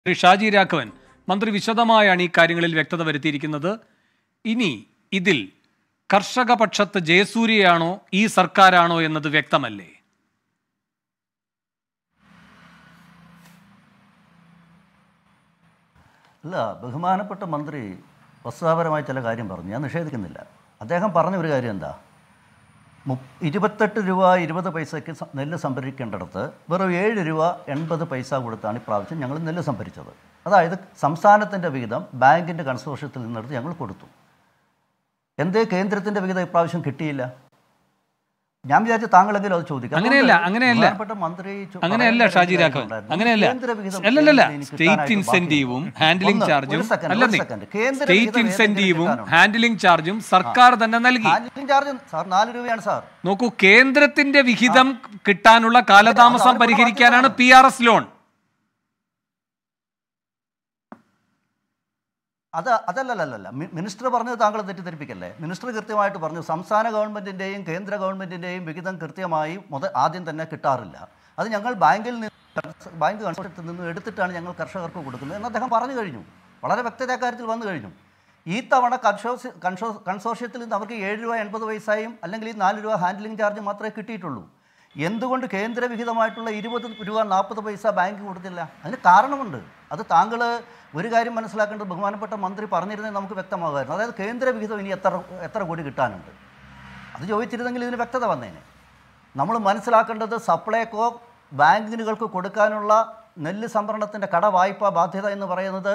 ശ്രീ ഷാജി രാഘവൻ മന്ത്രി വിശദമായാണ് ഈ കാര്യങ്ങളിൽ വ്യക്തത വരുത്തിയിരിക്കുന്നത്. ഇനി ഇതിൽ കർഷക പക്ഷത്ത് ജയസൂര്യയാണോ ഈ സർക്കാരാണോ എന്നത് വ്യക്തമല്ലേ? അല്ല, ബഹുമാനപ്പെട്ട മന്ത്രി വസ്തുതാപരമായ ചില കാര്യം പറഞ്ഞു, ഞാൻ നിഷേധിക്കുന്നില്ല. അദ്ദേഹം പറഞ്ഞ ഒരു കാര്യം എന്താ, 28 രൂപ 20 പൈസയ്ക്ക് നെല്ല് സംഭരിക്കേണ്ടിടത്ത് വെറും 7 രൂപ 80 പൈസ കൊടുത്താണ് ഇപ്രാവശ്യം ഞങ്ങൾ നെല്ല് സംഭരിച്ചത്. അതായത് സംസ്ഥാനത്തിൻ്റെ വിഹിതം ബാങ്കിൻ്റെ കൺസോർഷ്യത്തിൽ നിന്നെടുത്ത് ഞങ്ങൾ കൊടുത്തു. എന്തേ കേന്ദ്രത്തിൻ്റെ വിഹിതം ഇപ്രാവശ്യം കിട്ടിയില്ല? ഞാൻ വിചാരിച്ചു താങ്കളെങ്കിലും അത് ചോദിക്കാം. അങ്ങനെയല്ല ഷാജി രാഘവൻ, അങ്ങനെയല്ല. അല്ലല്ല, സ്റ്റേറ്റ് ഇൻസെന്റീവും ഹാൻഡ്ലിംഗ് ചാർജും സ്റ്റേറ്റ് ഇൻസെന്റീവും ഹാൻഡ്ലിംഗ് ചാർജും സർക്കാർ തന്നെ നൽകി. 4 രൂപയാണ് സാർ. നോക്കൂ, കേന്ദ്രത്തിന്റെ വിഹിതം കിട്ടാനുള്ള കാലതാമസം പരിഹരിക്കാനാണ് PRS ലോൺ. അതല്ലല്ല, മിനിസ്റ്റർ പറഞ്ഞത് താങ്കൾ തെറ്റിദ്ധരിപ്പിക്കല്ലേ. മിനിസ്റ്റർ കൃത്യമായിട്ട് പറഞ്ഞു, സംസ്ഥാന ഗവൺമെൻറ്റിൻ്റെയും കേന്ദ്ര ഗവൺമെൻറ്റിൻ്റെയും വിഹിതം കൃത്യമായി ആദ്യം തന്നെ കിട്ടാറില്ല. അത് ഞങ്ങൾ ബാങ്ക് കൺസോർഷ്യത്തിൽ നിന്ന് എടുത്തിട്ടാണ് ഞങ്ങൾ കർഷകർക്ക് കൊടുക്കുന്നത് എന്ന് അദ്ദേഹം പറഞ്ഞു കഴിഞ്ഞു. വളരെ വ്യക്തത കാര്യത്തിൽ വന്നു കഴിഞ്ഞു. ഈ തവണ കൺസോർഷ്യത്തിൽ നിന്ന് അവർക്ക് 7 രൂപ 80 പൈസയും അല്ലെങ്കിൽ ഈ 4 രൂപ ഹാൻഡ്ലിംഗ് ചാർജ് മാത്രമേ കിട്ടിയിട്ടുള്ളൂ. എന്തുകൊണ്ട് കേന്ദ്ര വിഹിതമായിട്ടുള്ള 20 രൂപ 40 പൈസ ബാങ്ക് കൊടുത്തില്ല? അതിന് കാരണമുണ്ട്. അത് താങ്കൾ ഒരു കാര്യം മനസ്സിലാക്കേണ്ടത്, ബഹുമാനപ്പെട്ട മന്ത്രി പറഞ്ഞിരുന്നത് നമുക്ക് വ്യക്തമാകുമായിരുന്നു. അതായത് കേന്ദ്ര വിഹിതം ഇനി എത്ര കോടി കിട്ടാനുണ്ട്, അത് ചോദിച്ചിരുന്നെങ്കിൽ ഇതിന് വ്യക്തത വന്നേനെ. നമ്മൾ മനസ്സിലാക്കേണ്ടത്, സപ്ലൈകോ ബാങ്കുകൾക്ക് കൊടുക്കാനുള്ള നെല്ല് സംഭരണത്തിൻ്റെ കടവായ്പാ ബാധ്യത എന്ന് പറയുന്നത്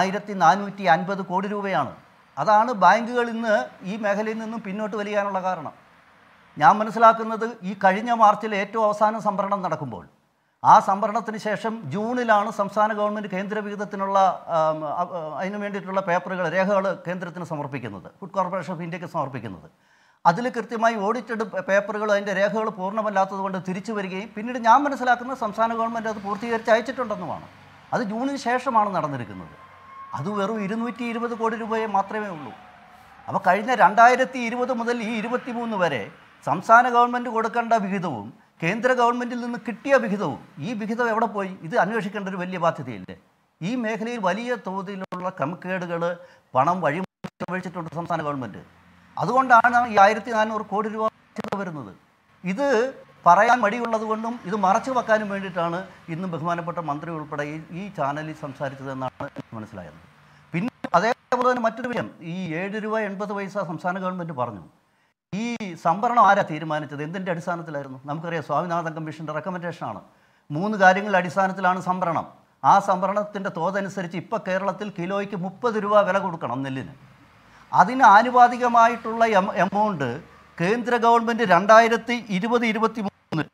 1450 കോടി രൂപയാണ്. അതാണ് ബാങ്കുകൾ ഇന്ന് ഈ മേഖലയിൽ നിന്നും പിന്നോട്ട് വലിയാനുള്ള കാരണം. ഞാൻ മനസ്സിലാക്കുന്നത്, ഈ കഴിഞ്ഞ മാർച്ചിൽ ഏറ്റവും അവസാനം സംഭരണം നടക്കുമ്പോൾ ആ സംഭരണത്തിന് ശേഷം ജൂണിലാണ് സംസ്ഥാന ഗവൺമെൻറ് കേന്ദ്ര വിഹിതത്തിനുള്ള അതിന് വേണ്ടിയിട്ടുള്ള രേഖകൾ കേന്ദ്രത്തിന് സമർപ്പിക്കുന്നത്, ഫുഡ് കോർപ്പറേഷൻ ഓഫ് ഇന്ത്യക്ക് സമർപ്പിക്കുന്നത്. അതിൽ കൃത്യമായി ഓഡിറ്റഡ് പേപ്പറുകൾ, അതിൻ്റെ രേഖകൾ പൂർണ്ണമല്ലാത്തത് കൊണ്ട് തിരിച്ചു വരികയും പിന്നീട് ഞാൻ മനസ്സിലാക്കുന്നത് സംസ്ഥാന ഗവൺമെൻറ് അത് പൂർത്തീകരിച്ച് അയച്ചിട്ടുണ്ടെന്നുമാണ്. അത് ജൂണിന് ശേഷമാണ് നടന്നിരിക്കുന്നത്. അത് വെറും 220 കോടി രൂപയെ മാത്രമേ ഉള്ളൂ. അപ്പോൾ കഴിഞ്ഞ 2020 മുതൽ ഈ 23 വരെ സംസ്ഥാന ഗവൺമെൻറ് കൊടുക്കേണ്ട വിഹിതവും കേന്ദ്ര ഗവൺമെൻറ്റിൽ നിന്ന് കിട്ടിയ വിഹിതവും, ഈ വിഹിതം എവിടെ പോയി? ഇത് അന്വേഷിക്കേണ്ട ഒരു വലിയ ബാധ്യതയില്ലേ? ഈ മേഖലയിൽ വലിയ തോതിലുള്ള ക്രമക്കേടുകൾ, പണം വഴിമറിച്ചിട്ടുണ്ട് സംസ്ഥാന ഗവൺമെൻറ്. അതുകൊണ്ടാണ് ഈ 1400 കോടി രൂപ വരുന്നത്. ഇത് പറയാൻ മടിയുള്ളത് കൊണ്ടും ഇത് മറച്ചു വെക്കാനും വേണ്ടിയിട്ടാണ് ഇന്നും ബഹുമാനപ്പെട്ട മന്ത്രി ഉൾപ്പെടെ ഈ ചാനലിൽ സംസാരിച്ചതെന്നാണ് എനിക്ക് മനസ്സിലായത്. പിന്നെ അതേപോലെ തന്നെ മറ്റൊരു വിഷയം, ഈ 7 രൂപ 80 പൈസ സംസ്ഥാന ഗവൺമെൻറ് പറഞ്ഞു. ഈ സംഭരണം ആരാ തീരുമാനിച്ചത്? എന്തിൻ്റെ അടിസ്ഥാനത്തിലായിരുന്നു? നമുക്കറിയാം, സ്വാമിനാഥൻ കമ്മീഷൻ്റെ റെക്കമെൻഡേഷനാണ്. 3 കാര്യങ്ങളുടെ അടിസ്ഥാനത്തിലാണ് സംഭരണം. ആ സംഭരണത്തിൻ്റെ തോതനുസരിച്ച് ഇപ്പോൾ കേരളത്തിൽ കിലോയ്ക്ക് 30 രൂപ വില കൊടുക്കണം നെല്ലിന്. അതിന് ആനുപാതികമായിട്ടുള്ള എമൗണ്ട് കേന്ദ്ര ഗവൺമെൻറ് 2020-23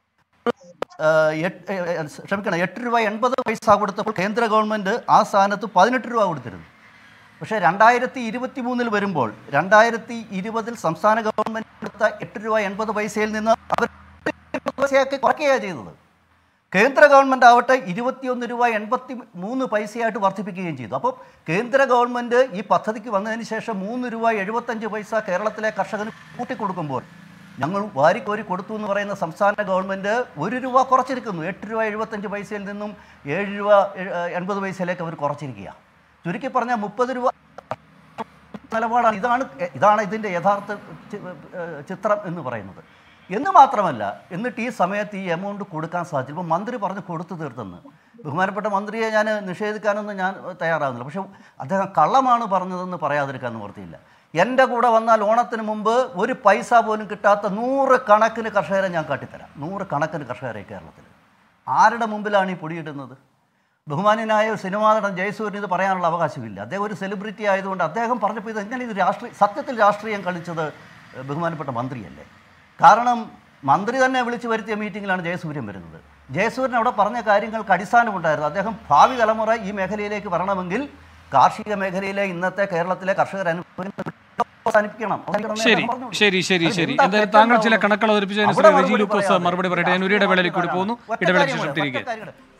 8 രൂപ 80 പൈസ കൊടുത്തപ്പോൾ കേന്ദ്ര ഗവൺമെൻറ് ആ സ്ഥാനത്ത് 18 രൂപ കൊടുത്തിരുന്നു. പക്ഷേ 2023 വരുമ്പോൾ 2020 സംസ്ഥാന ഗവൺമെൻറ് കൊടുത്ത 8 രൂപ 80 പൈസയിൽ നിന്ന് അവർ പൈസയൊക്കെ കുറയ്ക്കുകയാണ് ചെയ്തത്. കേന്ദ്ര ഗവൺമെൻറ് ആവട്ടെ 21 രൂപ 83 പൈസയായിട്ട് വർദ്ധിപ്പിക്കുകയും ചെയ്തു. അപ്പോൾ കേന്ദ്ര ഗവൺമെൻറ് ഈ പദ്ധതിക്ക് വന്നതിന് ശേഷം 3 രൂപ 75 പൈസ കേരളത്തിലെ കർഷകന് കൂട്ടിക്കൊടുക്കുമ്പോൾ ഞങ്ങൾ വാരിക്കോരി കൊടുത്തു എന്ന് പറയുന്ന സംസ്ഥാന ഗവൺമെൻറ് 1 രൂപ കുറച്ചിരിക്കുന്നു. 8 രൂപ 75 പൈസയിൽ നിന്നും 7 രൂപ 80 പൈസയിലേക്ക് അവർ കുറച്ചിരിക്കുക. ചുരുക്കി പറഞ്ഞാൽ 30 രൂപ നിലപാടാണ്. ഇതാണ് ഇതിൻ്റെ യഥാർത്ഥ ചിത്രം എന്ന് പറയുന്നത്. എന്ന് മാത്രമല്ല, എന്നിട്ട് ഈ സമയത്ത് ഈ എമൗണ്ട് കൊടുക്കാൻ സാധിച്ചു. ഇപ്പോൾ മന്ത്രി പറഞ്ഞ് കൊടുത്തു തീർത്തെന്ന്. ബഹുമാനപ്പെട്ട മന്ത്രിയെ ഞാൻ നിഷേധിക്കാനൊന്നും ഞാൻ തയ്യാറാകുന്നില്ല. പക്ഷേ അദ്ദേഹം കള്ളമാണ് പറഞ്ഞതെന്ന് പറയാതിരിക്കാൻ നിവൃത്തിയില്ല. എൻ്റെ കൂടെ വന്നാൽ ഓണത്തിന് മുമ്പ് ഒരു പൈസ പോലും കിട്ടാത്ത 100 കണക്കിന് കർഷകരെ ഞാൻ കാട്ടിത്തരാം. 100 കണക്കിന് കർഷകരെ കേരളത്തിൽ. ആരുടെ മുമ്പിലാണ് ഈ പൊടിയിടുന്നത്? ബഹുമാന്യനായ സിനിമാ നടൻ ജയസൂര്യന് ഇത് പറയാനുള്ള അവകാശമില്ല. അദ്ദേഹം ഒരു സെലിബ്രിറ്റി ആയതുകൊണ്ട് അദ്ദേഹം പറഞ്ഞപ്പോൾ ഇത് എങ്ങനെ ഇത് സത്യത്തിൽ രാഷ്ട്രീയം കളിച്ചത് ബഹുമാനപ്പെട്ട മന്ത്രിയല്ലേ? കാരണം മന്ത്രി തന്നെ വിളിച്ചു വരുത്തിയ മീറ്റിങ്ങിലാണ് ജയസൂര്യൻ വരുന്നത്. ജയസൂര്യൻ അവിടെ പറഞ്ഞ കാര്യങ്ങൾക്ക് അടിസ്ഥാനമുണ്ടായിരുന്നു. അദ്ദേഹം ഭാവി തലമുറ ഈ മേഖലയിലേക്ക് വരണമെങ്കിൽ കാർഷിക മേഖലയിലെ ഇന്നത്തെ കേരളത്തിലെ കർഷകർ അവസാനിപ്പിക്കണം. ശരി. എന്തായാലും താങ്കൾ ചില കണക്കുകൾ അവതരിപ്പിച്ചതിന് മറുപടി പറയട്ടെ. ഞാൻ ഒരു ഇടവേളയിലേക്ക് കൂടി പോകുന്നു. ഇടവേളയ്ക്ക് ശേഷം തിരികെ.